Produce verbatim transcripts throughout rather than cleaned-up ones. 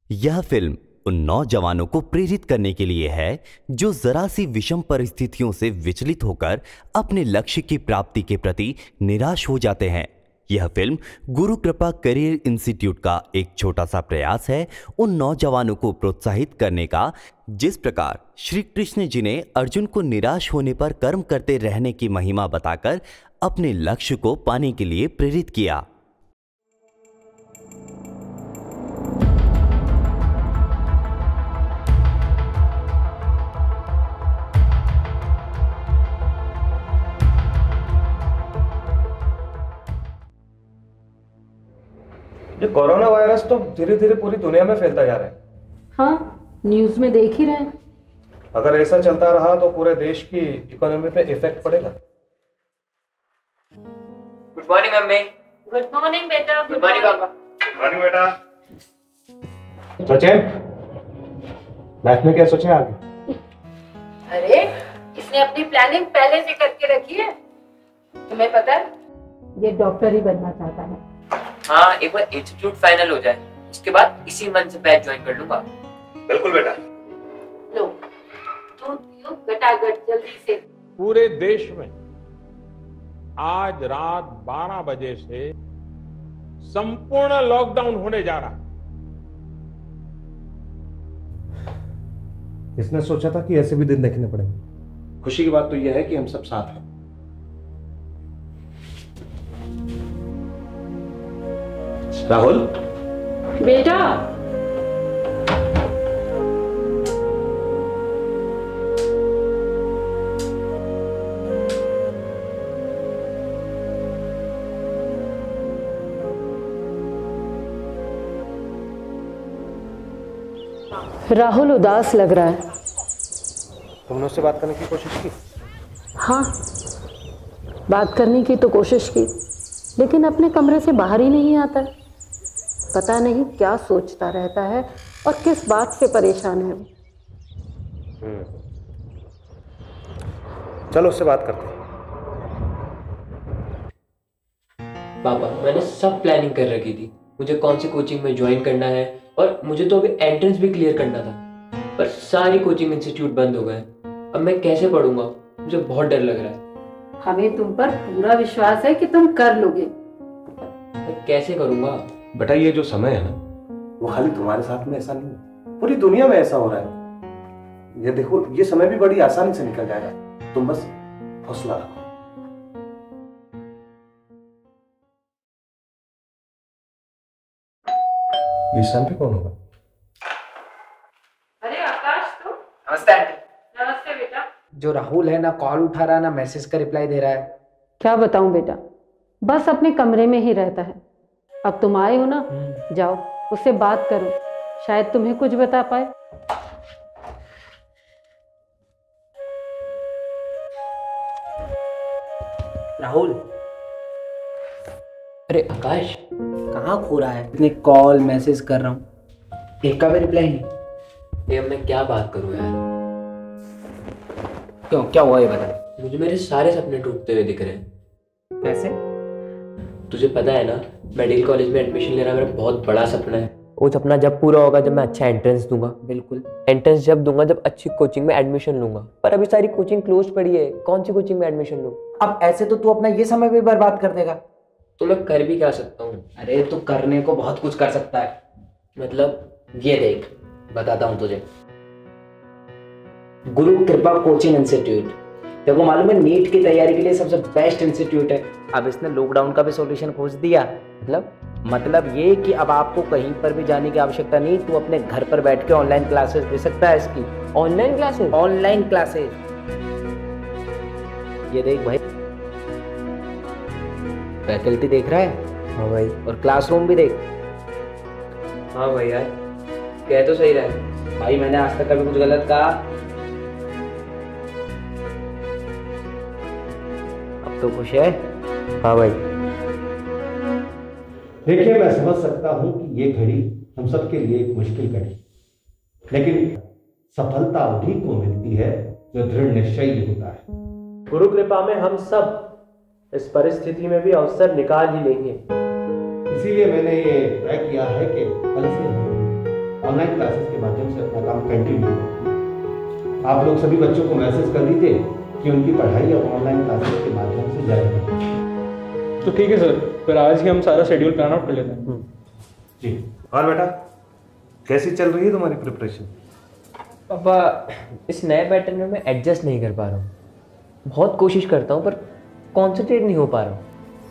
यह फिल्म उन नौजवानों को प्रेरित करने के लिए है जो जरा सी विषम परिस्थितियों से विचलित होकर अपने लक्ष्य की प्राप्ति के प्रति निराश हो जाते हैं। यह फिल्म गुरु कृपा करियर इंस्टीट्यूट का एक छोटा सा प्रयास है उन नौजवानों को प्रोत्साहित करने का, जिस प्रकार श्री कृष्ण जी ने अर्जुन को निराश होने पर कर्म करते रहने की महिमा बताकर अपने लक्ष्य को पाने के लिए प्रेरित किया। ये कोरोना वायरस तो धीरे धीरे पूरी दुनिया में फैलता जा रहा है। हाँ, न्यूज में देख ही रहे हैं। अगर ऐसा चलता रहा तो पूरे देश की इकोनॉमी पे इफेक्ट पड़ेगा। Good morning mummy. Good morning बेटा। Good morning papa. Good morning बेटा। सचिन, लाइफ में क्या सोचे आगे? अरे, इसने अपनी प्लानिंग पहले से करके रखी है। तुम्हें पता है, ये डॉक्टर ही बनना चाहता है। हाँ, एक बार इंस्टीट्यूट फाइनल हो जाए, उसके बाद इसी मंथ से बैच ज्वाइन कर लूंगा। बिल्कुल बेटा। लो, दूध पियो गटागट जल्दी से। पूरे देश में आज रात बारह बजे से संपूर्ण लॉकडाउन होने जा रहा है। इसने सोचा था कि ऐसे भी दिन देखने पड़ेंगे। खुशी की बात तो यह है कि हम सब साथ हैं। राहुल बेटा, राहुल उदास लग रहा है। तुमने उससे बात करने की कोशिश की? हाँ, बात करने की तो कोशिश की, लेकिन अपने कमरे से बाहर ही नहीं आता है। पता नहीं क्या सोचता रहता है और किस बात से परेशान है वो। चलो उससे बात करते हैं। पापा, मैंने सब प्लानिंग कर रखी थी, मुझे कौन सी कोचिंग में ज्वाइन करना है और मुझे तो अभी एंट्रेंस भी क्लियर करना था, पर सारी कोचिंग इंस्टीट्यूट बंद हो गए। अब मैं कैसे पढ़ूंगा? मुझे बहुत डर लग रहा है। हमें तुम पर पूरा विश्वास है कि तुम कर लोगे। मैं कैसे करूंगा? बेटा, ये जो समय है ना, वो खाली तुम्हारे साथ में ऐसा नहीं है, पूरी दुनिया में ऐसा हो रहा है। ये देखो, ये समय भी बड़ी आसानी से निकल जाएगा, तुम बस हौसला रखो। इस टाइम पे कौन होगा? अरे आकाश, तुम? नमस्ते आंटी। नमस्ते बेटा। जो राहुल है ना कॉल उठा रहा ना मैसेज का रिप्लाई दे रहा है। क्या बताऊं बेटा, बस अपने कमरे में ही रहता है। अब तुम आए हो ना, जाओ उससे बात करो, शायद तुम्हें कुछ बता पाए। राहुल, अरे आकाश, कहाँ खो रहा है? इतने कॉल मैसेज कर रहा हूँ, एक का भी रिप्लाई नहीं। ये मैं क्या बात करूं यार? क्यों, क्या हुआ ये बता। मुझे मेरे सारे सपने टूटते हुए दिख रहे हैं। कैसे? तुझे पता है ना, मेडिकल कॉलेज में एडमिशन लेना मेरा बहुत बड़ा सपना है। वो सपना जब पूरा होगा जब मैं अच्छा एंट्रेंस दूंगा। बिल्कुल, एंट्रेंस जब दूंगा जब अच्छी कोचिंग में एडमिशन लूंगा, पर अभी सारी कोचिंग क्लोज पड़ी है, कौन सी कोचिंग में एडमिशन लूं? अब ऐसे तो तू अपना ये समय भी बर्बाद कर देगा। तो मैं कर भी क्या सकता हूँ? अरे तू करने को बहुत कुछ कर सकता है। मतलब? ये देख, बताता हूँ तुझे। गुरु कृपा कोचिंग इंस्टीट्यूट, तेरे को मालूम है नीट की तैयारी के लिए सबसे बेस्ट इंस्टीट्यूट है। अब इसने लॉकडाउन का भी सॉल्यूशन खोज दिया। मतलब मतलब ये कि अब आपको कहीं पर भी जाने की आवश्यकता नहीं, तू अपने घर पर बैठ के ऑनलाइन क्लासेस दे सकता है इसकी। Online classes? ऑनलाइन क्लासेस, ये देख भाई, फैकल्टी देख रहा है? हाँ भाई। और क्लासरूम भी देख। हाँ भाई यार, कह तो सही रहा है। भाई मैंने आज तक कभी कुछ गलत कहा? अब तो खुश है? हाँ भाई। देखिए, मैं समझ सकता हूं कि ये घड़ी हम सबके लिए एक मुश्किल घड़ी, लेकिन सफलता उन्हीं को मिलती है जो दृढ़ निश्चयी होता है। गुरु कृपा में हम सब इस परिस्थिति में भी अवसर निकाल ही लेंगे। इसीलिए मैंने ये तय किया है कि कल से हम ऑनलाइन क्लासेस के माध्यम से अपना काम कंटिन्यू करें। आप लोग सभी बच्चों को मैसेज कर दीजिए कि उनकी पढ़ाई अब ऑनलाइन क्लासेस के माध्यम से जारी है। तो ठीक है सर, फिर आज ही हम सारा शेड्यूल प्लान आउट कर लेते हैं। जी। और बेटा कैसी चल रही है तुम्हारी प्रिपरेशन? पापा, इस नए पैटर्न में मैं एडजस्ट नहीं कर पा रहा हूँ। बहुत कोशिश करता हूँ पर कॉन्सेंट्रेट नहीं हो पा रहा हूँ।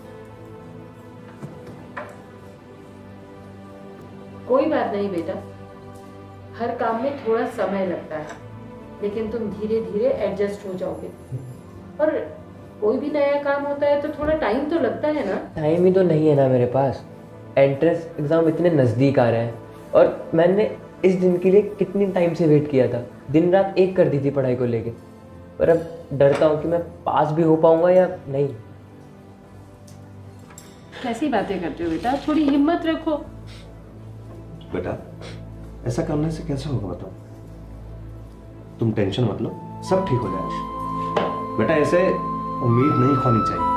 कोई बात नहीं बेटा, हर काम में थोड़ा समय लगता है, लेकिन तुम धीरे धीरे एडजस्ट हो जाओगे। और कोई भी नया काम होता है तो थोड़ा टाइम तो लगता है ना। टाइम ही तो नहीं है ना मेरे पास। एंट्रेंस एग्ज़ाम इतने नज़दीक आ रहे हैं और मैंने इस दिन के लिए कितनी टाइम से वेट किया था, दिन रात एक कर दी थी पढ़ाई को लेके। पर अब डरता हूँ कि मैं पास भी हो पाऊंगा या नहीं। कैसी बातें करते हो बेटा, थोड़ी हिम्मत रखो। बेटा ऐसा करने से कैसे होगा बताओ? तुम टेंशन मत लो, सब ठीक हो जाएगा। बेटा ऐसे उम्मीद नहीं खोनी चाहिए,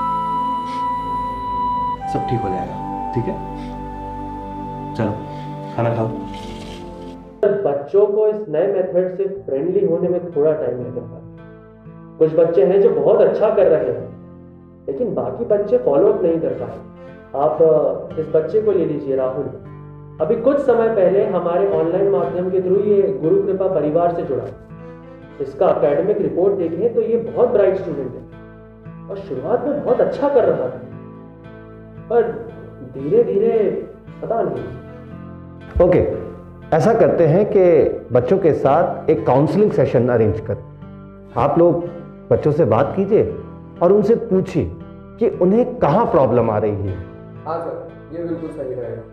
सब ठीक हो जाएगा। ठीक है, चलो खाना खाओ। बच्चों को इस नए मेथड से फ्रेंडली होने में थोड़ा टाइम लगता है। कुछ बच्चे हैं जो बहुत अच्छा कर रहे हैं, लेकिन बाकी बच्चे फॉलो अप नहीं कर पाए। आप इस बच्चे को ले लीजिए, राहुल। अभी कुछ समय पहले हमारे ऑनलाइन माध्यम के थ्रू ये गुरु कृपा परिवार से जुड़ा। इसका एकेडमिक रिपोर्ट देखें तो ये बहुत ब्राइट स्टूडेंट है और शुरुआत में बहुत अच्छा कर रहा था, पर धीरे धीरे पता नहीं। ओके, ऐसा करते हैं कि बच्चों के साथ एक काउंसलिंग सेशन अरेंज कर। आप लोग बच्चों से बात कीजिए और उनसे पूछिए कि उन्हें कहाँ प्रॉब्लम आ रही है। हाँ सर, ये बिल्कुल सही रहेगा।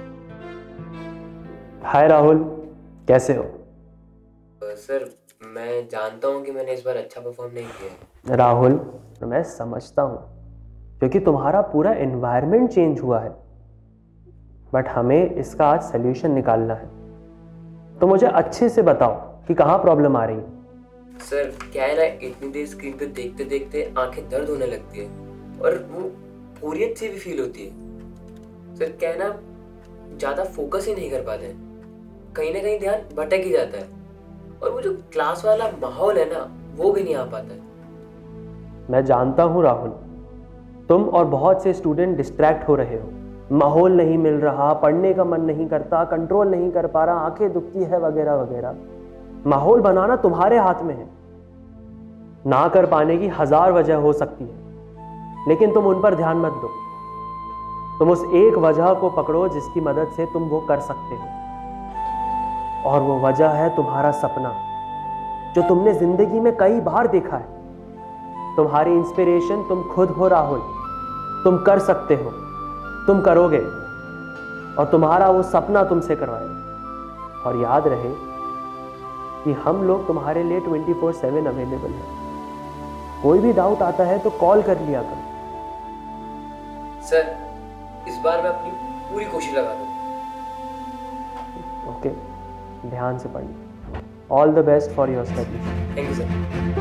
हाय राहुल, कैसे हो? सर मैं जानता हूँ कि मैंने इस बार अच्छा परफॉर्म नहीं किया। राहुल, मैं समझता हूँ क्योंकि तुम्हारा पूरा एनवायरनमेंट चेंज हुआ है, बट हमें इसका आज सल्यूशन निकालना है। तो मुझे अच्छे से बताओ कि कहाँ प्रॉब्लम आ रही है। सर क्या है ना, इतनी देर स्क्रीन पे देखते देखते आंखें दर्द होने लगती है और वो बोरियत सी भी फील होती है। सर क्या है ना, ज़्यादा फोकस ही नहीं कर पाते हैं, कहीं ना कहीं ध्यान भटक ही जाता है और वो जो क्लास वाला माहौल है ना, वो भी नहीं आ पाता है। मैं जानता हूँ राहुल, तुम और बहुत से स्टूडेंट डिस्ट्रैक्ट हो रहे हो। माहौल नहीं मिल रहा, पढ़ने का मन नहीं करता, कंट्रोल नहीं कर पा रहा, आंखें दुखती है वगैरह वगैरह। माहौल बनाना तुम्हारे हाथ में है। ना कर पाने की हजार वजह हो सकती है, लेकिन तुम उन पर ध्यान मत दो। तुम उस एक वजह को पकड़ो जिसकी मदद से तुम वो कर सकते हो, और वो वजह है तुम्हारा सपना, जो तुमने जिंदगी में कई बार देखा है। तुम्हारी इंस्पिरेशन तुम खुद हो राहुल। तुम कर सकते हो, तुम करोगे, और तुम्हारा वो सपना तुमसे करवाएगा। और याद रहे कि हम लोग तुम्हारे लिए ट्वेंटी फोर सेवन अवेलेबल हैं। कोई भी डाउट आता है तो कॉल कर लिया करो। सर इस बार मैं अपनी पूरी कोशिश लगा दूंगा। ओके, ध्यान से पढ़ना। All the best for your studies. Thank you sir.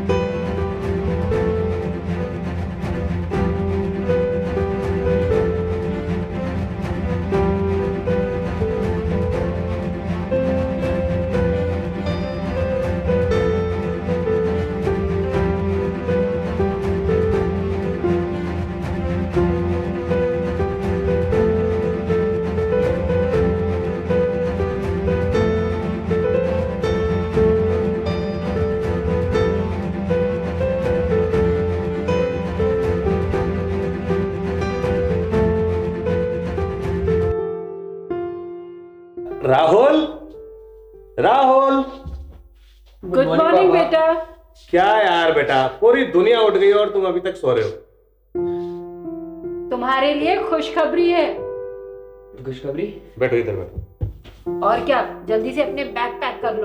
Rahul, Rahul, good morning बेटा। क्या यार बेटा, पूरी दुनिया उठ गई और तुम अभी तक सो रहे हो। तुम्हारे लिए खुशखबरी है। खुशखबरी? बैठो इधर बैठो। और क्या, जल्दी से अपने बैग पैक कर लो।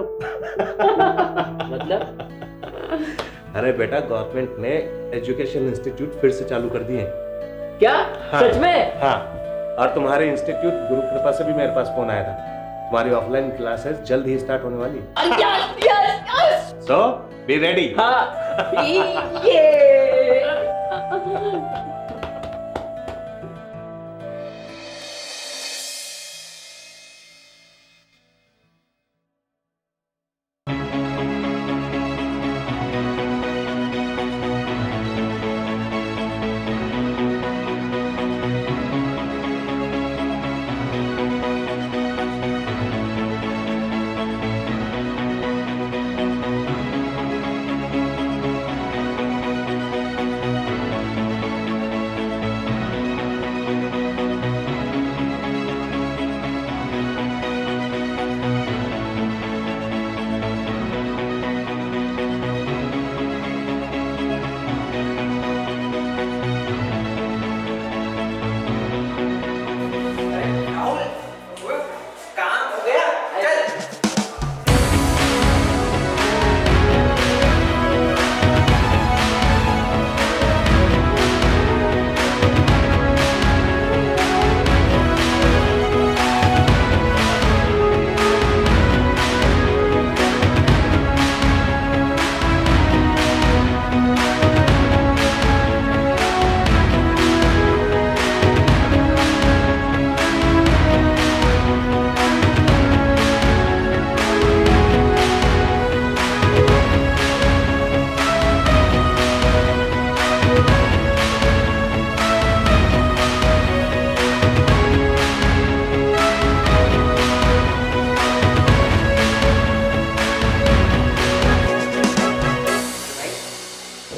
मतलब? अरे बेटा, गवर्नमेंट ने एजुकेशन इंस्टीट्यूट फिर से चालू कर दिए। क्या? हाँ, सच में? हाँ, और तुम्हारे इंस्टीट्यूट गुरु कृपा से भी मेरे पास फोन आया था। तुम्हारी ऑफलाइन क्लासेस जल्द ही स्टार्ट होने वाली। Yes yes yes. So be ready. हाँ, ये।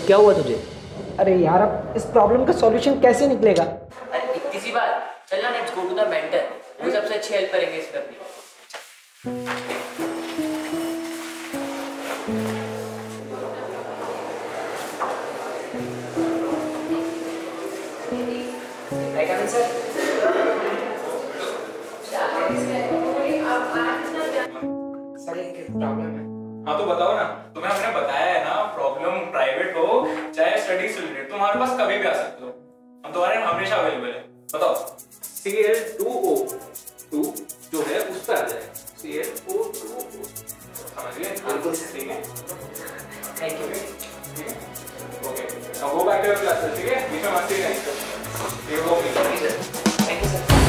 क्या हुआ तुझे? अरे यार अब इस प्रॉब्लम का सॉल्यूशन कैसे निकलेगा? अरे इतनी सी बात, चल ना let's go to the mentor, वो सबसे अच्छी हेल्प करेंगे इस पे अपनी। हाँ तो बताओ ना, तुम्हें हमने बताया है ना, प्रॉब्लम प्राइवेट हो चाहे स्टडी से रिलेटेड, तुम हमारे पास कभी भी आ सकते हो, हम तुम्हारे हमेशा अवेलेबल है। बताओ। C L two O two जो है उस पर आ जाएगा, C L O two O, समझ गए? बिल्कुल ठीक है, थैंक यू। ओके, अब वो बैक टू योर क्लास, ठीक है? बीच में मस्ती नहीं करो, ये वो नहीं। Thank you sir.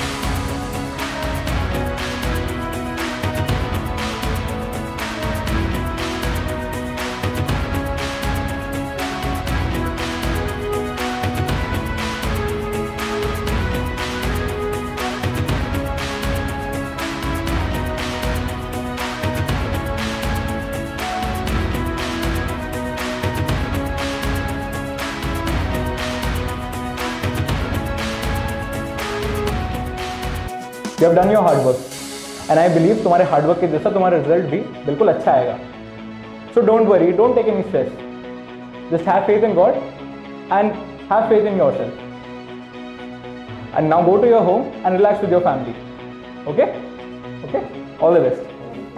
You have done your hard work and I believe तुम्हारे हार्ड वर्क के जैसा तुम्हारा रिजल्ट भी बिल्कुल अच्छा आएगा। So don't worry, don't take any stress. Just have faith in God and have faith in yourself. And now go to your home and relax with your family. Okay? Okay? All the best.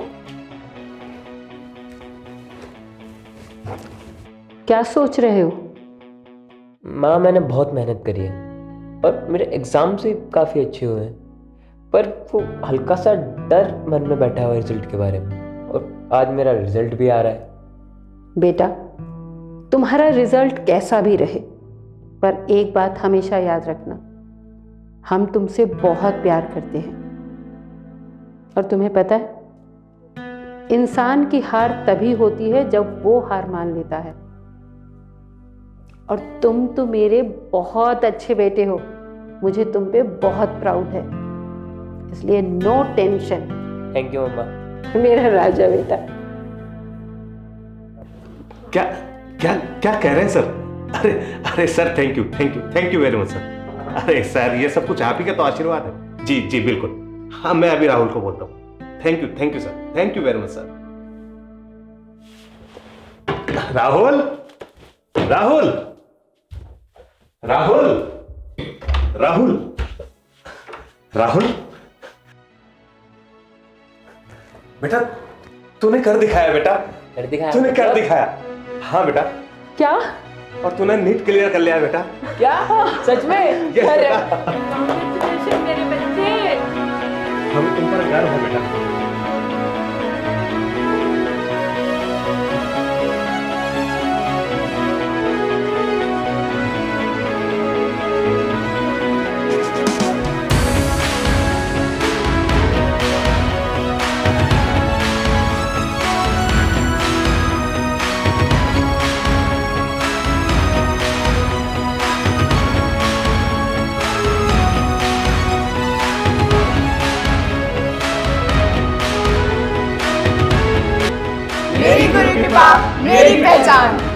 क्या सोच रहे हो? माँ मैंने बहुत मेहनत करी है और मेरे एग्जाम से काफ़ी अच्छे हुए हैं, पर वो हल्का सा डर मन में बैठा हुआ है रिजल्ट के बारे में, और आज मेरा रिजल्ट भी आ रहा है। बेटा, तुम्हारा रिजल्ट कैसा भी रहे, पर एक बात हमेशा याद रखना, हम तुमसे बहुत प्यार करते हैं। और तुम्हें पता है, इंसान की हार तभी होती है जब वो हार मान लेता है। और तुम तो मेरे बहुत अच्छे बेटे हो, मुझे तुम पे बहुत प्राउड है, इसलिए no tension. Thank you mamma. मेरा राजा बेटा। क्या क्या क्या कह रहे हैं सर? अरे अरे sir, thank you thank you thank you very much sir. अरे सर, ये सब कुछ आप ही का तो आशीर्वाद है। जी जी बिल्कुल। हाँ, मैं अभी राहुल को बोलता हूँ। Thank you thank you sir, thank you very much sir. Rahul Rahul Rahul Rahul Rahul बेटा, तूने कर दिखाया बेटा, कर दिखाया तूने कर दिखाया। हाँ बेटा। क्या? और तूने नीट क्लियर कर लिया बेटा। क्या सच में? यस अरे बेटा, मेरे बच्चे, हमें तुम पर गर्व है बेटा। मेरी गुरु कृपा मेरी पहचान।